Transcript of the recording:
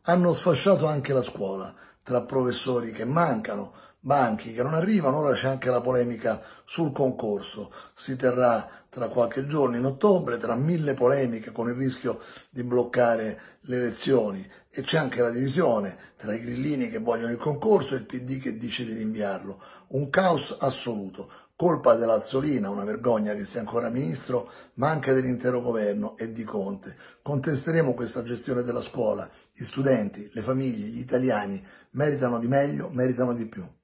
Hanno sfasciato anche la scuola, tra professori che mancano, banchi che non arrivano, ora c'è anche la polemica sul concorso. Si terrà tra qualche giorno in ottobre, tra 1000 polemiche con il rischio di bloccare le elezioni, e c'è anche la divisione tra i grillini che vogliono il concorso e il PD che dice di rinviarlo. Un caos assoluto, colpa dell'Azzolina, una vergogna che sia ancora ministro, ma anche dell'intero governo e di Conte. Contesteremo questa gestione della scuola. Gli studenti, le famiglie, gli italiani meritano di meglio, meritano di più.